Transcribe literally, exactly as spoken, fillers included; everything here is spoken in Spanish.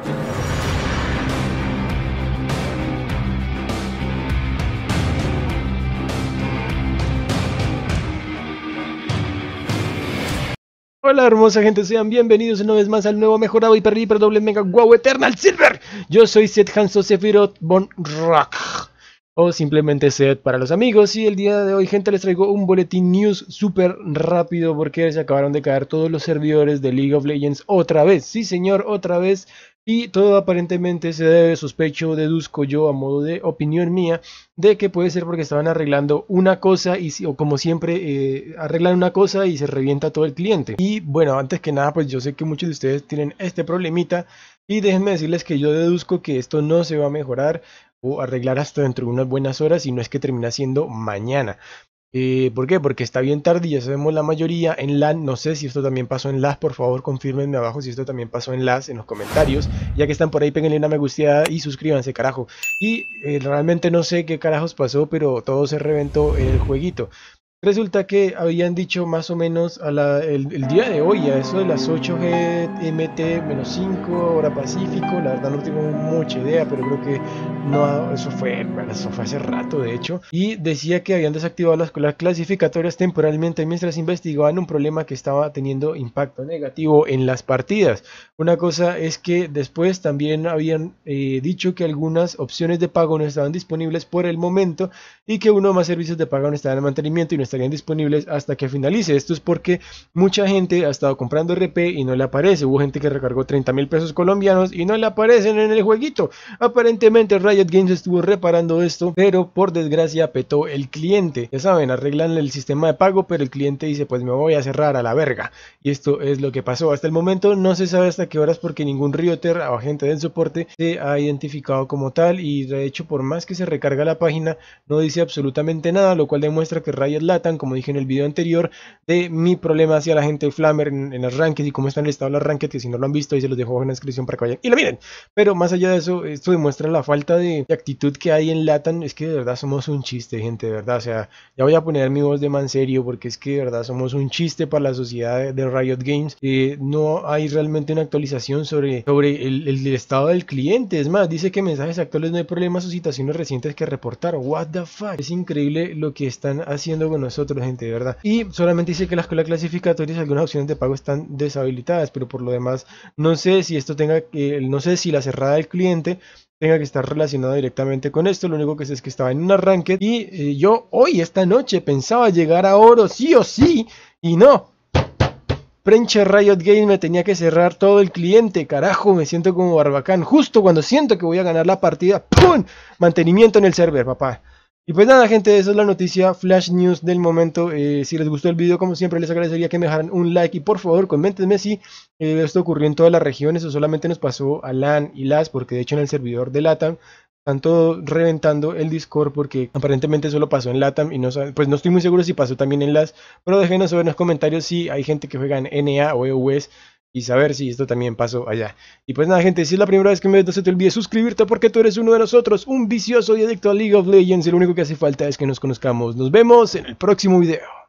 Hola hermosa gente, sean bienvenidos una vez más al nuevo mejorado hiper hiper doble mega wow eternal silver. Yo soy Seth Hanso Sephiroth von Rock, o simplemente Seth para los amigos. Y el día de hoy, gente, les traigo un boletín news súper rápido porque se acabaron de caer todos los servidores de League of Legends otra vez. Sí señor, otra vez. Y todo aparentemente se debe, sospecho, deduzco yo a modo de opinión mía, de que puede ser porque estaban arreglando una cosa y o como siempre eh, arreglan una cosa y se revienta todo el cliente. Y bueno, antes que nada, pues yo sé que muchos de ustedes tienen este problemita y déjenme decirles que yo deduzco que esto no se va a mejorar o arreglar hasta dentro de unas buenas horas, y no es que termina siendo mañana. Eh, ¿por qué? Porque está bien tarde, ya sabemos la mayoría. En LAN, no sé si esto también pasó en LAS, por favor confírmenme abajo si esto también pasó en LAS en los comentarios. Ya que están por ahí, péguenle una me gusteada y suscríbanse, carajo. Y eh, realmente no sé qué carajos pasó, pero todo se reventó en el jueguito. Resulta que habían dicho más o menos a la, el, el día de hoy, a eso de las ocho G M T menos cinco, hora Pacífico. La verdad no tengo mucha idea, pero creo que no, eso fue, bueno, eso fue hace rato de hecho. Y decía que habían desactivado las, las clasificatorias temporalmente mientras investigaban un problema que estaba teniendo impacto negativo en las partidas. Una cosa es que después también habían eh, dicho que algunas opciones de pago no estaban disponibles por el momento y que uno o más servicios de pago no estaban en mantenimiento y no estarían disponibles hasta que finalice. Esto es porque mucha gente ha estado comprando R P y no le aparece. Hubo gente que recargó treinta mil pesos colombianos y no le aparecen en el jueguito. Aparentemente Riot Games estuvo reparando esto, pero por desgracia petó el cliente. Ya saben, arreglan el sistema de pago, pero el cliente dice pues me voy a cerrar a la verga. Y esto es lo que pasó. Hasta el momento no se sabe hasta qué horas, porque ningún Rioter o agente del soporte se ha identificado como tal, y de hecho por más que se recarga la página no dice absolutamente nada, lo cual demuestra que Riot Latam, como dije en el video anterior de mi problema hacia la gente de Flamer en, en las ranked y cómo están en el estado de las ranked, que si no lo han visto ahí se los dejo en la descripción para que vayan y lo miren. Pero más allá de eso, esto demuestra la falta de, de actitud que hay en Latam. Es que de verdad somos un chiste, gente, de verdad. O sea, ya voy a poner mi voz de man serio, porque es que de verdad somos un chiste para la sociedad de, de Riot Games. Eh, no hay realmente una actualización sobre, sobre el, el, el estado del cliente. Es más, dice que mensajes actuales no hay problemas o situaciones recientes que reportar. What the fuck, es increíble lo que están haciendo con nosotros, gente, de verdad. Y solamente dice que las clasificatorias, algunas opciones de pago están deshabilitadas, pero por lo demás no sé si esto tenga que, no sé si la cerrada del cliente tenga que estar relacionado directamente con esto. Lo único que sé es que estaba en una ranked y eh, yo hoy, esta noche, pensaba llegar a oro sí o sí, y no. Prenche Riot Games me tenía que cerrar todo el cliente, carajo, me siento como Barbacán. Justo cuando siento que voy a ganar la partida, ¡pum! Mantenimiento en el server, papá. Y pues nada, gente, esa es la noticia flash news del momento. Eh, si les gustó el video, como siempre, les agradecería que me dejaran un like y por favor coméntenme si eh, esto ocurrió en todas las regiones o solamente nos pasó a LAN y LAS, porque de hecho en el servidor de Latam están todos reventando el Discord porque aparentemente solo pasó en Latam y no, pues no estoy muy seguro si pasó también en LAS, pero déjenos saber en los comentarios si hay gente que juega en N A o E U S y saber si esto también pasó allá. Y pues nada, gente, si es la primera vez que me ves, no se te olvide suscribirte porque tú eres uno de nosotros, un vicioso y adicto a League of Legends, y lo único que hace falta es que nos conozcamos. Nos vemos en el próximo video.